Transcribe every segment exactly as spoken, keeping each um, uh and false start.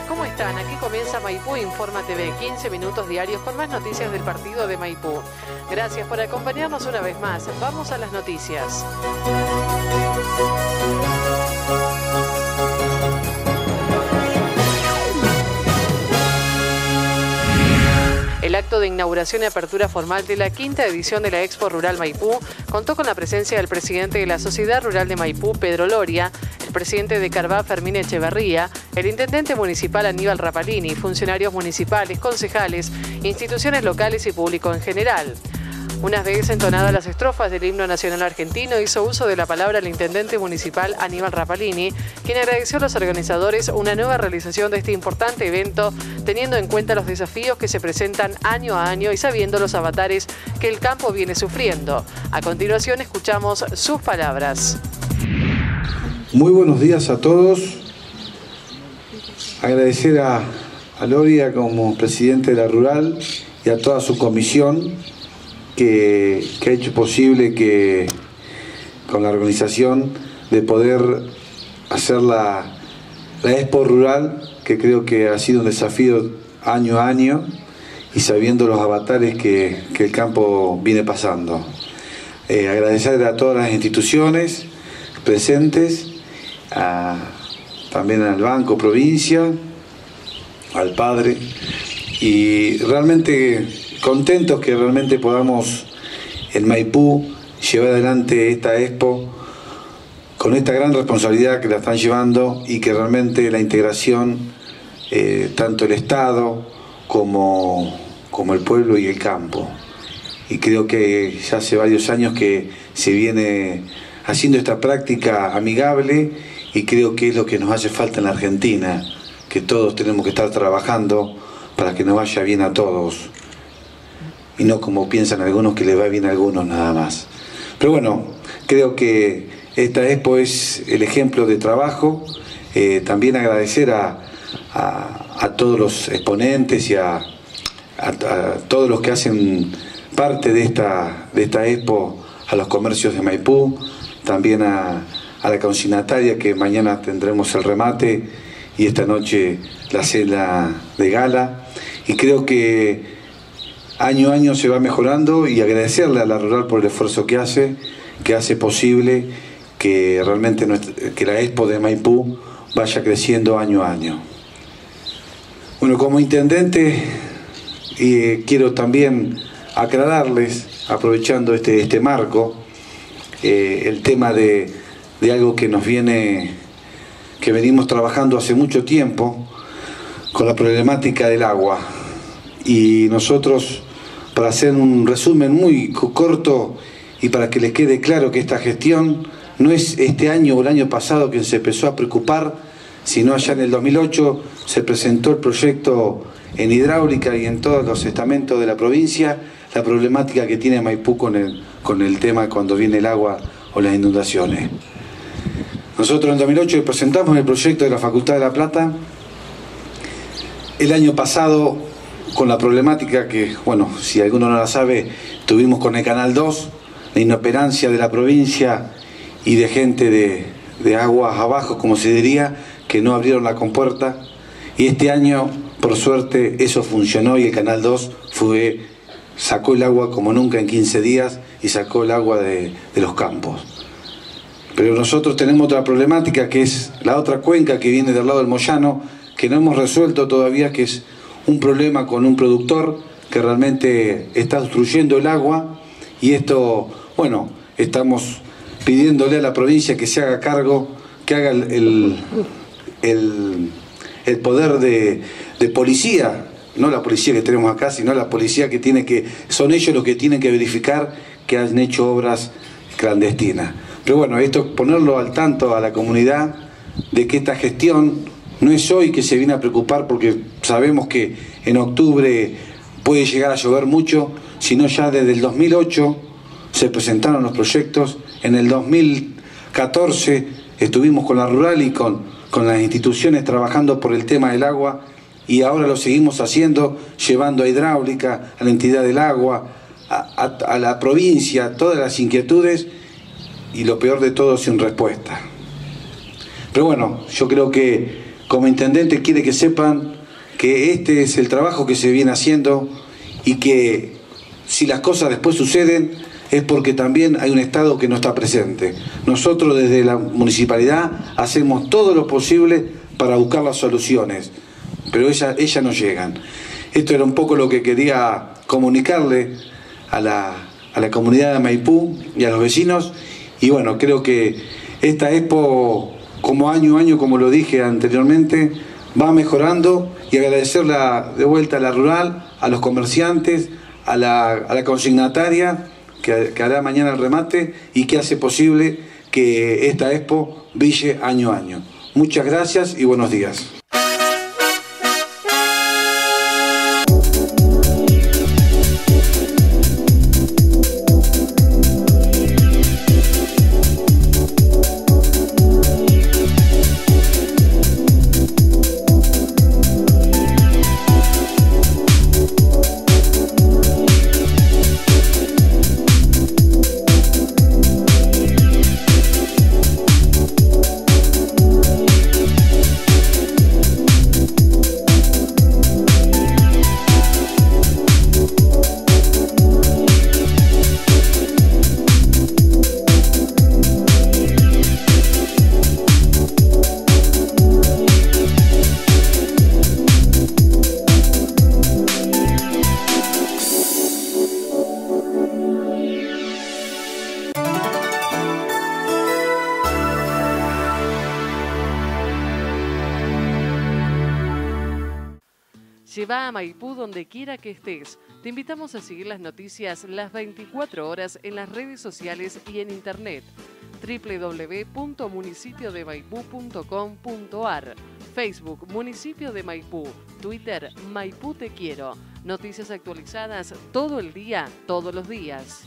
¿cómo están? Aquí comienza Maipú Informa T V, quince minutos diarios con más noticias del partido de Maipú. Gracias por acompañarnos una vez más. Vamos a las noticias. El acto de inauguración y apertura formal de la quinta edición de la Expo Rural Maipú contó con la presencia del presidente de la Sociedad Rural de Maipú, Pedro Loria, el presidente de Carvá, Fermín Echeverría, el intendente municipal Aníbal Rapalini, funcionarios municipales, concejales, instituciones locales y público en general. Una vez entonadas las estrofas del himno nacional argentino, hizo uso de la palabra el intendente municipal Aníbal Rapalini, quien agradeció a los organizadores una nueva realización de este importante evento, teniendo en cuenta los desafíos que se presentan año a año y sabiendo los avatares que el campo viene sufriendo. A continuación escuchamos sus palabras. Muy buenos días a todos. Agradecer a, a Loria como presidente de la Rural y a toda su comisión que, que ha hecho posible que con la organización de poder hacer la, la Expo Rural, que creo que ha sido un desafío año a año y sabiendo los avatares que, que el campo viene pasando. Eh, agradecer a todas las instituciones presentes, a, también al Banco Provincia, al Padre, y realmente contentos que realmente podamos en Maipú llevar adelante esta Expo con esta gran responsabilidad que la están llevando y que realmente la integración, eh, tanto el Estado como, como el pueblo y el campo. Y creo que ya hace varios años que se viene haciendo esta práctica amigable y creo que es lo que nos hace falta en la Argentina, que todos tenemos que estar trabajando para que nos vaya bien a todos. Y no como piensan algunos que les va bien a algunos nada más. Pero bueno, creo que esta Expo es el ejemplo de trabajo. Eh, también agradecer a, a, a todos los exponentes y a, a, a todos los que hacen parte de esta, de esta Expo, a los comercios de Maipú, también a, a la consignataria, que mañana tendremos el remate y esta noche la cena de gala. Y creo que año a año se va mejorando, y agradecerle a la Rural por el esfuerzo que hace, que hace posible que realmente nuestra, que la Expo de Maipú vaya creciendo año a año. Bueno, como intendente, eh, quiero también aclararles, aprovechando este, este marco, eh, el tema de, de algo que nos viene, que venimos trabajando hace mucho tiempo, con la problemática del agua. Y nosotros, para hacer un resumen muy corto y para que les quede claro que esta gestión no es este año o el año pasado que se empezó a preocupar, sino allá en el dos mil ocho se presentó el proyecto en hidráulica y en todos los estamentos de la provincia, la problemática que tiene Maipú con el, con el tema cuando viene el agua o las inundaciones. Nosotros en dos mil ocho presentamos el proyecto de la Facultad de La Plata. El año pasado, con la problemática que, bueno, si alguno no la sabe, tuvimos con el Canal dos, la inoperancia de la provincia y de gente de, de aguas abajo, como se diría, que no abrieron la compuerta. Y este año, por suerte, eso funcionó y el Canal dos fue, sacó el agua como nunca en quince días y sacó el agua de, de los campos. Pero nosotros tenemos otra problemática, que es la otra cuenca que viene del lado del Moyano, que no hemos resuelto todavía, que es un problema con un productor que realmente está obstruyendo el agua, y esto, bueno, estamos pidiéndole a la provincia que se haga cargo, que haga el, el, el, el poder de, de policía, no la policía que tenemos acá, sino la policía que tiene que, son ellos los que tienen que verificar que han hecho obras clandestinas. Pero bueno, esto ponerlo al tanto a la comunidad de que esta gestión no es hoy que se viene a preocupar, porque sabemos que en octubre puede llegar a llover mucho, sino ya desde el dos mil ocho se presentaron los proyectos. En el dos mil catorce estuvimos con la Rural y con, con las instituciones trabajando por el tema del agua, y ahora lo seguimos haciendo, llevando a hidráulica, a la entidad del agua, a, a, a la provincia, todas las inquietudes, y lo peor de todo, sin respuesta. Pero bueno, yo creo que como intendente quiere que sepan que este es el trabajo que se viene haciendo y que si las cosas después suceden es porque también hay un Estado que no está presente. Nosotros desde la municipalidad hacemos todo lo posible para buscar las soluciones, pero ellas, ellas no llegan. Esto era un poco lo que quería comunicarle a la, a la comunidad de Maipú y a los vecinos, y bueno, creo que esta Expo, como año a año, como lo dije anteriormente, va mejorando, y agradecerle de vuelta a la rural, a los comerciantes, a la, a la consignataria, que, que hará mañana el remate y que hace posible que esta Expo brille año a año. Muchas gracias y buenos días. Lleva a Maipú donde quiera que estés. Te invitamos a seguir las noticias las veinticuatro horas en las redes sociales y en internet. doble u doble u doble u punto municipio de maipú punto com punto ar, Facebook Municipio de Maipú, Twitter Maipú Te Quiero. Noticias actualizadas todo el día, todos los días.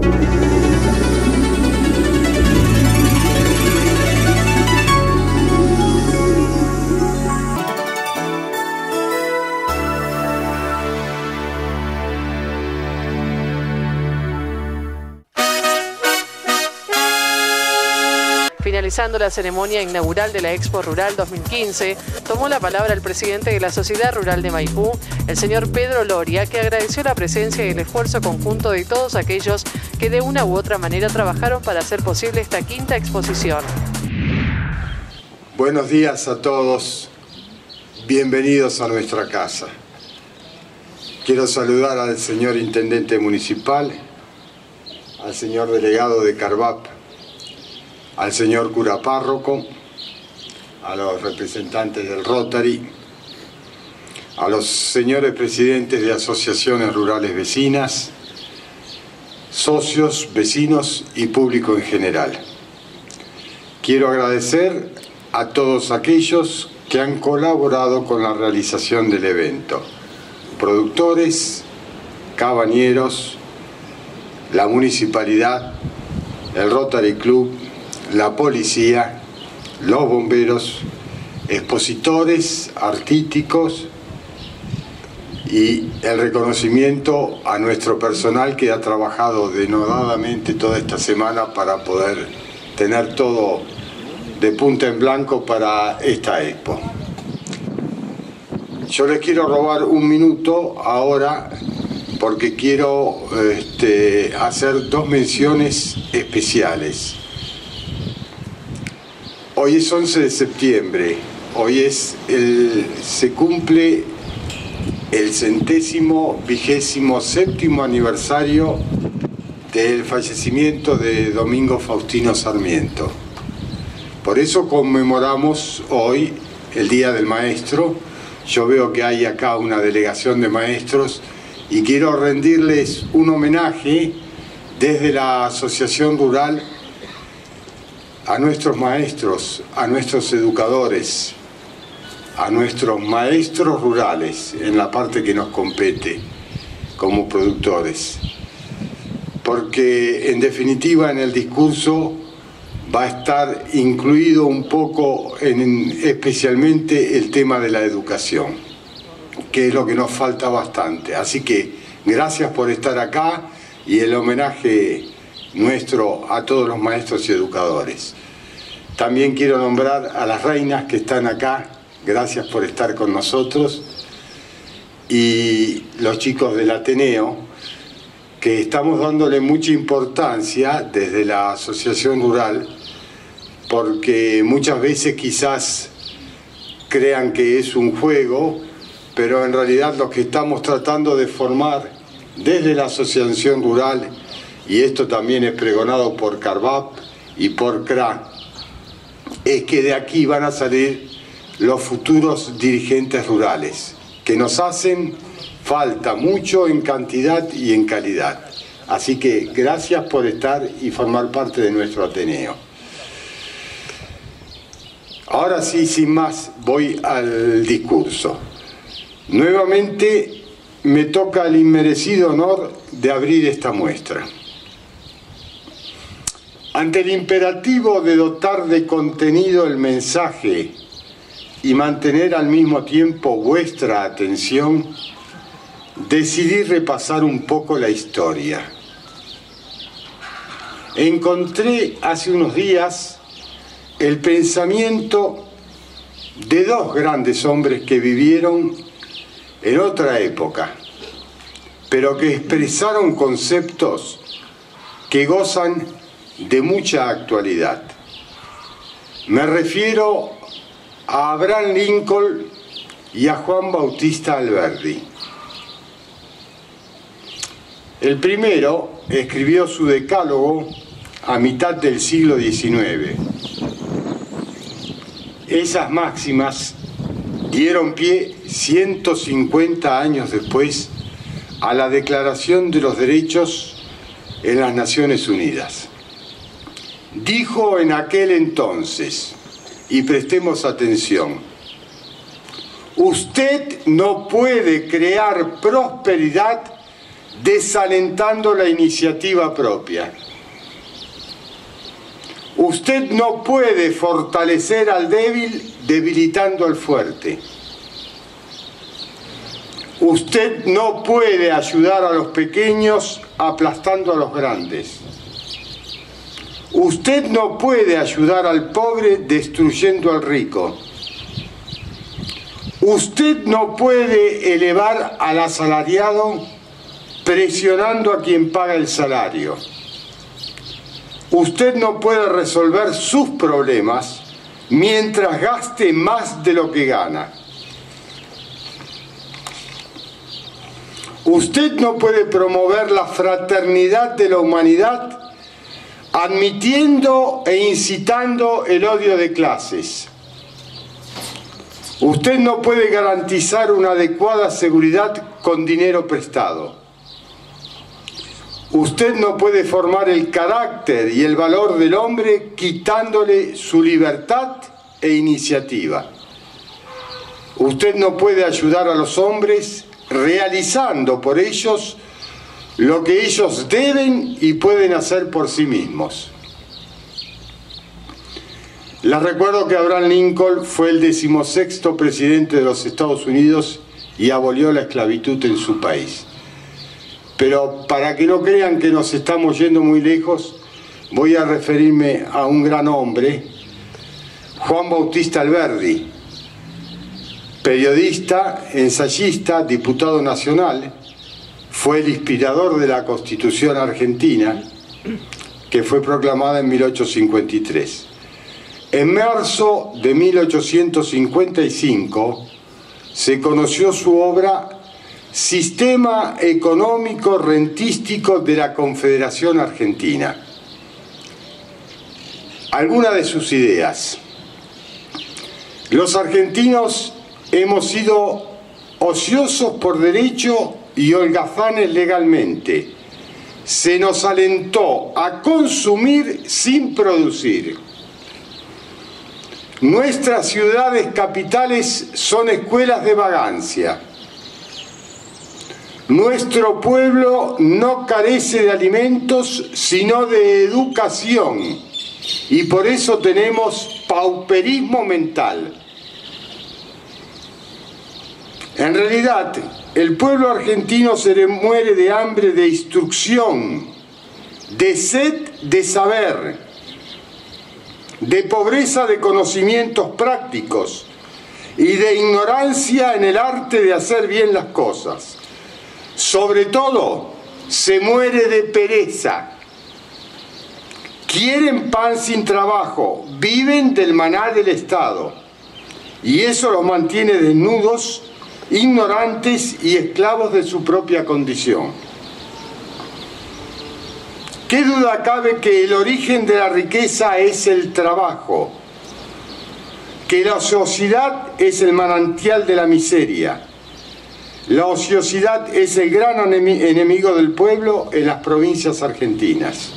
Finalizando la ceremonia inaugural de la Expo Rural dos mil quince, tomó la palabra el presidente de la Sociedad Rural de Maipú, el señor Pedro Loria, que agradeció la presencia y el esfuerzo conjunto de todos aquellos que de una u otra manera trabajaron para hacer posible esta quinta exposición. Buenos días a todos, bienvenidos a nuestra casa. Quiero saludar al señor intendente municipal, al señor delegado de Carvap, al señor cura párroco, a los representantes del Rotary, a los señores presidentes de asociaciones rurales vecinas, socios, vecinos y público en general. Quiero agradecer a todos aquellos que han colaborado con la realización del evento: productores, cabañeros, la municipalidad, el Rotary Club, la policía, los bomberos, expositores artísticos y el reconocimiento a nuestro personal que ha trabajado denodadamente toda esta semana para poder tener todo de punta en blanco para esta Expo. Yo les quiero robar un minuto ahora porque quiero este, hacer dos menciones especiales. Hoy es once de septiembre, hoy es el, se cumple el centésimo vigésimo séptimo aniversario del fallecimiento de Domingo Faustino Sarmiento. Por eso conmemoramos hoy el Día del Maestro. Yo veo que hay acá una delegación de maestros y quiero rendirles un homenaje desde la Asociación Rural a nuestros maestros, a nuestros educadores, a nuestros maestros rurales en la parte que nos compete como productores. Porque en definitiva en el discurso va a estar incluido un poco en, especialmente el tema de la educación, que es lo que nos falta bastante. Así que gracias por estar acá y el homenaje nuestro a todos los maestros y educadores. También quiero nombrar a las reinas que están acá, gracias por estar con nosotros, y los chicos del Ateneo, que estamos dándole mucha importancia desde la Asociación Rural, porque muchas veces quizás crean que es un juego, pero en realidad lo que estamos tratando de formar desde la Asociación Rural, y esto también es pregonado por Carvap y por C R A, es que de aquí van a salir los futuros dirigentes rurales, que nos hacen falta mucho en cantidad y en calidad. Así que gracias por estar y formar parte de nuestro Ateneo. Ahora sí, sin más, voy al discurso. Nuevamente me toca el inmerecido honor de abrir esta muestra. Ante el imperativo de dotar de contenido el mensaje y mantener al mismo tiempo vuestra atención, decidí repasar un poco la historia. Encontré hace unos días el pensamiento de dos grandes hombres que vivieron en otra época, pero que expresaron conceptos que gozan de mucha actualidad. Me refiero a Abraham Lincoln y a Juan Bautista Alberdi. El primero escribió su decálogo a mitad del siglo diecinueve. Esas máximas dieron pie ciento cincuenta años después a la Declaración de los Derechos en las Naciones Unidas. Dijo en aquel entonces, y prestemos atención, usted no puede crear prosperidad desalentando la iniciativa propia. Usted no puede fortalecer al débil debilitando al fuerte. Usted no puede ayudar a los pequeños aplastando a los grandes. Usted no puede ayudar al pobre destruyendo al rico. Usted no puede elevar al asalariado presionando a quien paga el salario. Usted no puede resolver sus problemas mientras gaste más de lo que gana. Usted no puede promover la fraternidad de la humanidad admitiendo e incitando el odio de clases. Usted no puede garantizar una adecuada seguridad con dinero prestado. Usted no puede formar el carácter y el valor del hombre quitándole su libertad e iniciativa. Usted no puede ayudar a los hombres realizando por ellos lo que ellos deben y pueden hacer por sí mismos. Les recuerdo que Abraham Lincoln fue el decimosexto presidente de los Estados Unidos y abolió la esclavitud en su país. Pero para que no crean que nos estamos yendo muy lejos, voy a referirme a un gran hombre, Juan Bautista Alberdi, periodista, ensayista, diputado nacional, fue el inspirador de la Constitución argentina, que fue proclamada en mil ochocientos cincuenta y tres. En marzo de mil ochocientos cincuenta y cinco se conoció su obra Sistema Económico Rentístico de la Confederación Argentina. Algunas de sus ideas. Los argentinos hemos sido ociosos por derecho y holgazanes legalmente. Se nos alentó a consumir sin producir. Nuestras ciudades capitales son escuelas de vagancia. Nuestro pueblo no carece de alimentos, sino de educación, y por eso tenemos pauperismo mental. En realidad, el pueblo argentino se le muere de hambre de instrucción, de sed de saber, de pobreza de conocimientos prácticos y de ignorancia en el arte de hacer bien las cosas. Sobre todo, se muere de pereza. Quieren pan sin trabajo, viven del maná del Estado, y eso los mantiene desnudos, ignorantes y esclavos de su propia condición. ¿Qué duda cabe que el origen de la riqueza es el trabajo? Que la ociosidad es el manantial de la miseria. La ociosidad es el gran enemigo del pueblo en las provincias argentinas.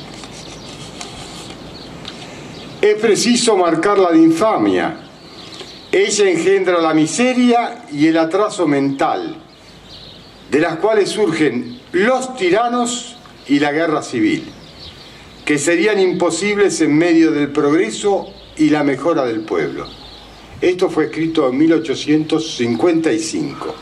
Es preciso marcarla de infamia. Ella engendra la miseria y el atraso mental, de las cuales surgen los tiranos y la guerra civil, que serían imposibles en medio del progreso y la mejora del pueblo. Esto fue escrito en mil ochocientos cincuenta y cinco.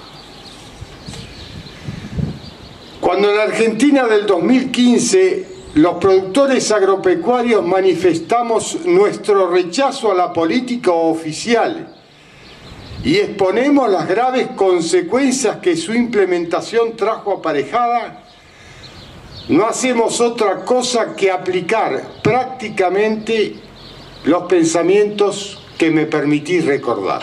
Cuando en la Argentina del dos mil quince los productores agropecuarios manifestamos nuestro rechazo a la política oficial y exponemos las graves consecuencias que su implementación trajo aparejada, no hacemos otra cosa que aplicar prácticamente los pensamientos que me permití recordar.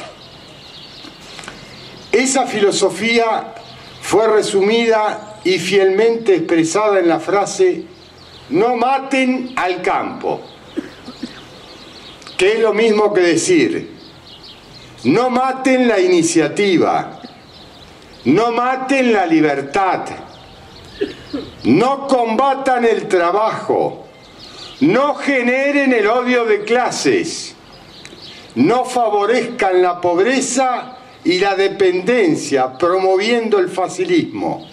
Esa filosofía fue resumida y fielmente expresada en la frase "no maten al campo", que es lo mismo que decir no maten la iniciativa, no maten la libertad, no combatan el trabajo, no generen el odio de clases, no favorezcan la pobreza y la dependencia, promoviendo el facilismo.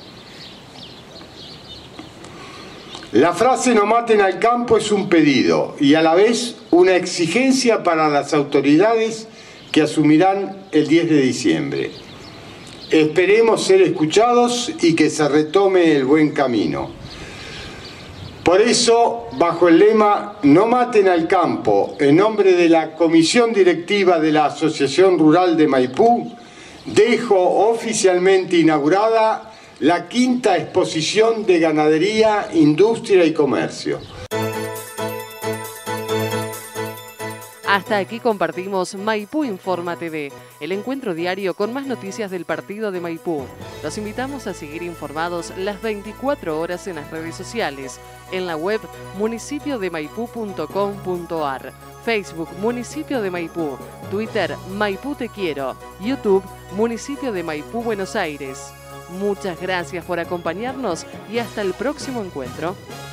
La frase "no maten al campo" es un pedido y a la vez una exigencia para las autoridades que asumirán el diez de diciembre. Esperemos ser escuchados y que se retome el buen camino. Por eso, bajo el lema "no maten al campo", en nombre de la Comisión Directiva de la Asociación Rural de Maipú, dejo oficialmente inaugurada la quinta exposición de Ganadería, Industria y Comercio. Hasta aquí compartimos Maipú Informa T V, el encuentro diario con más noticias del partido de Maipú. Los invitamos a seguir informados las veinticuatro horas en las redes sociales, en la web municipio de maipú punto com punto ar, Facebook Municipio de Maipú, Twitter Maipú Te Quiero, YouTube Municipio de Maipú Buenos Aires. Muchas gracias por acompañarnos y hasta el próximo encuentro.